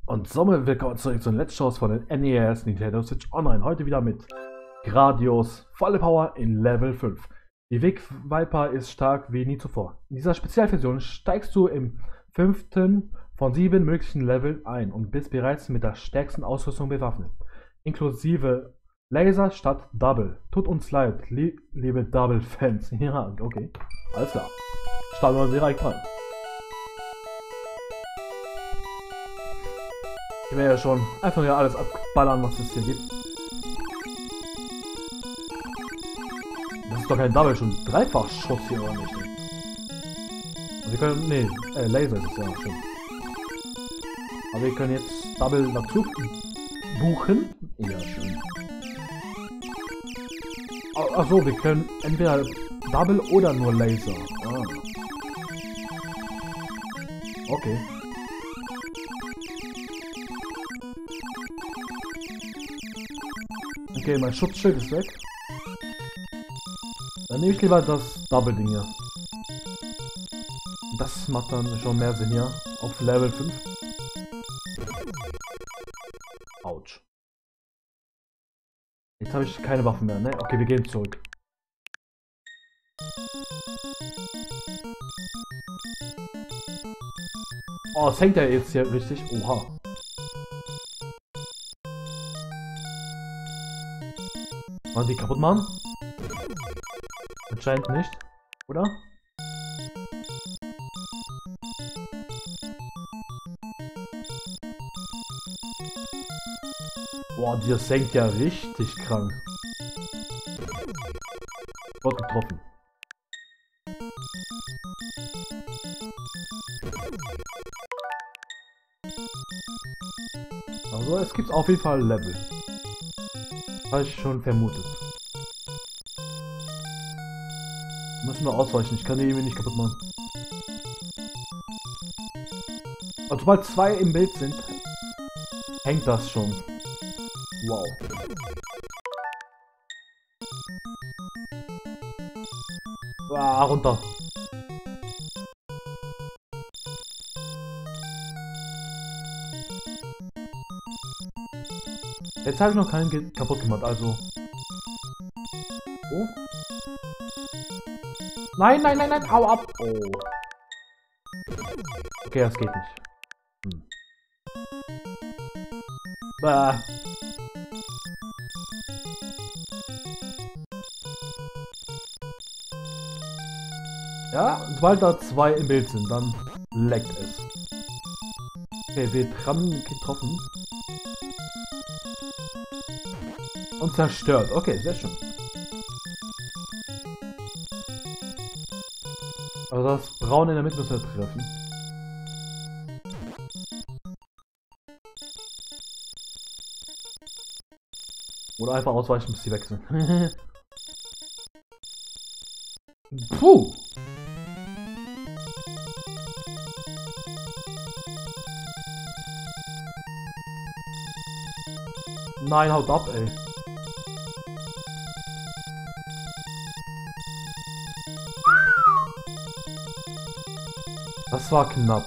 Und somit willkommen zurück zu den Let's Shows von den NES Nintendo Switch Online. Heute wieder mit Gradius volle Power in Level 5. Die Weg Viper ist stark wie nie zuvor. In dieser Spezialversion steigst du im 5. von 7 möglichen Level ein und bist bereits mit der stärksten Ausrüstung bewaffnet. Inklusive Laser statt Double. Tut uns leid, liebe Double-Fans. Ja, okay. Alles klar. Starten wir direkt rein. Ich werde ja schon einfach hier alles abballern, was es hier gibt. Das ist doch kein Double, schon Dreifach-Schuss hier, oder nicht? Also wir können, nee, Laser ist es ja schon. Aber wir können jetzt Double dazu buchen. Ja, schön. Achso, wir können entweder Double oder nur Laser. Ah. Okay. Okay, mein Schutzschild ist weg. Dann nehme ich lieber das Double-Ding hier. Das macht dann schon mehr Sinn hier. Auf Level 5. Autsch. Jetzt habe ich keine Waffen mehr, ne? Okay, wir gehen zurück. Oh, es hängt ja jetzt hier richtig. Oha. Wollen die kaputt machen? Anscheinend nicht, oder? Boah, die senkt ja richtig krank. Wird getroffen. Also es gibt auf jeden Fall Level. Habe ich schon vermutet. Müssen wir ausweichen, ich kann die irgendwie nicht kaputt machen. Und sobald 2 im Bild sind, hängt das schon. Wow. Ah, runter. Jetzt habe ich noch keinen kaputt gemacht, also. Oh. Nein, nein, nein, nein, hau ab. Oh. Okay, das geht nicht. Bah. Ja, sobald da 2 im Bild sind, dann leckt es. Okay, wir haben getroffen. Und zerstört. Okay, sehr schön. Also das Braune in der Mitte müssen wir treffen. Oder einfach ausweichen, bis sie weg sind. Puh! Nein, haut ab, ey. Das war knapp.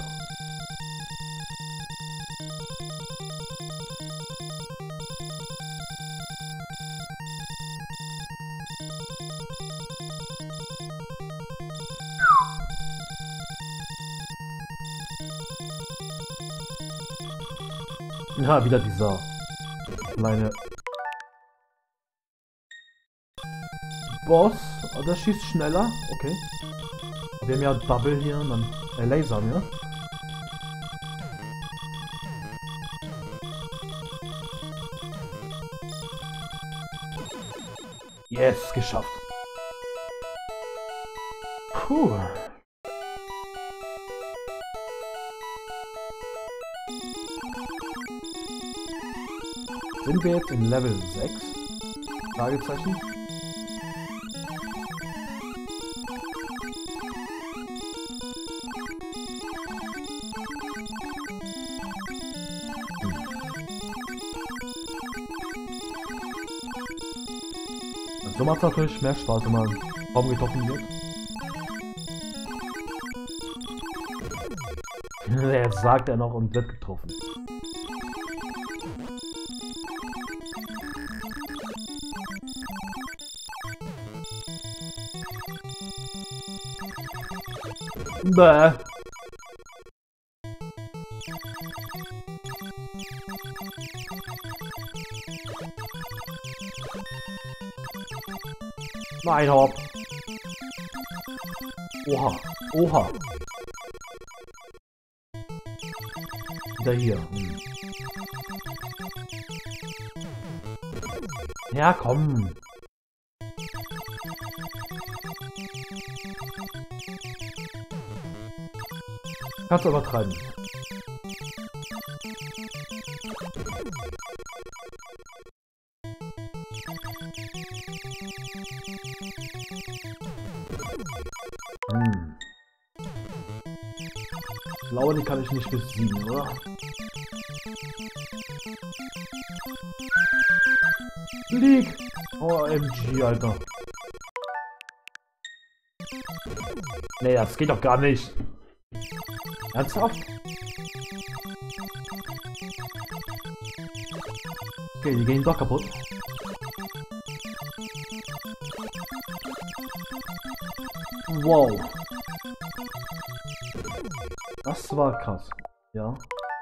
Ja, wieder dieser kleine Boss. Der schießt schneller. Okay. Wir haben ja Double hier und dann Laser, ja? Yes, geschafft. Puh. Sind wir jetzt in Level 6? Fragezeichen. So macht es natürlich mehr Spaß, wenn man kaum getroffen wird. Er sagt er noch und wird getroffen. Bäh. Nein, hopp. Oha. Oha. Wieder hier. Ja, komm. Kannst du übertreiben. Blaue, die kann ich nicht besiegen, oder? Flieg! OMG, Alter. Nee, das geht doch gar nicht. Ernsthaft? Okay, die gehen doch kaputt. Wow. Das war krass. Ja.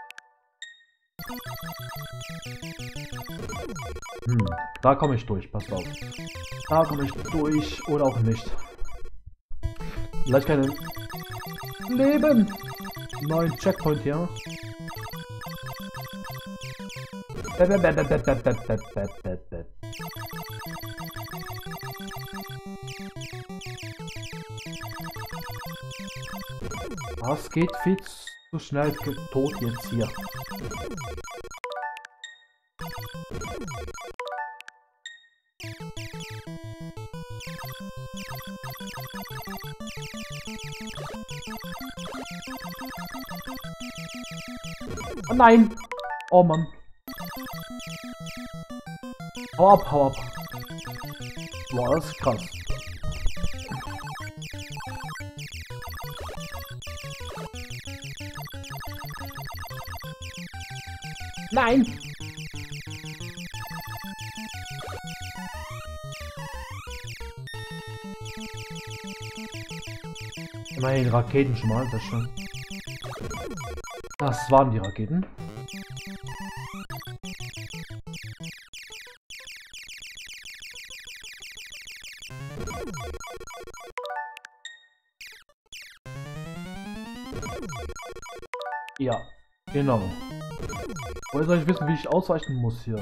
Da komme ich durch, passt auf. Da komme ich durch oder auch nicht. Vielleicht keine Leben. Neuen Checkpoint hier. Das geht viel zu schnell tot jetzt hier. Oh nein! Oh Mann! Hau ab, hau ab! Boah, das ist krass. Nein! Immerhin Raketen schon mal, das schon. Das waren die Raketen. Ja, genau. Woher soll ich wissen, wie ich ausweichen muss hier?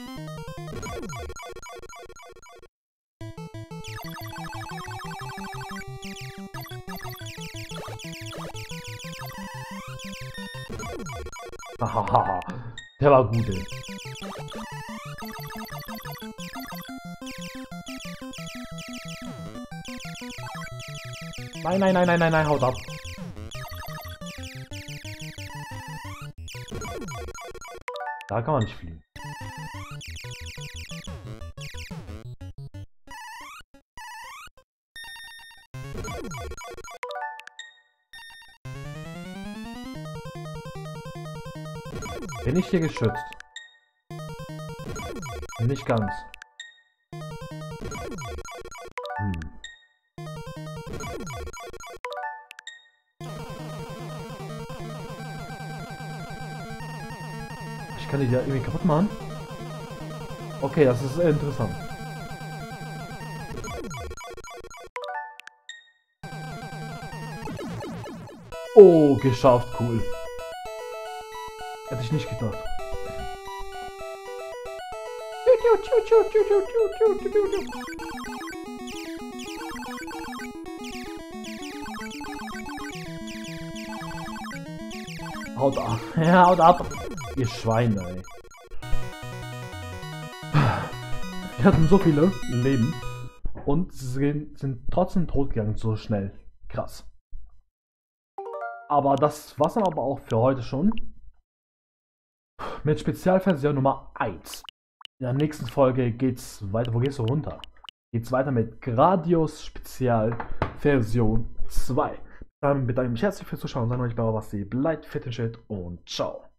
Hahaha, der war gut, ey. Nein, nein, nein, nein, nein, nein, haut ab. Da kann man nicht fliegen. Bin ich hier geschützt? Nicht ganz. Ich kann die ja irgendwie kaputt machen. Okay, das ist interessant. Oh, geschafft, cool. Hätte ich nicht gedacht. Haut ab. Ja, haut ab. Ihr Schweine, ey. Wir hatten so viele Leben und sie sind trotzdem tot gegangen so schnell. Krass. Aber das war's dann aber auch für heute schon. Mit Spezialversion Nummer 1. In der nächsten Folge geht's weiter. Wo gehst du runter? Geht's weiter mit Gradius Spezialversion 2. Dann bedanke ich mich herzlich fürs Zuschauen. Sagen euch, was sie bleibt, fit und ciao.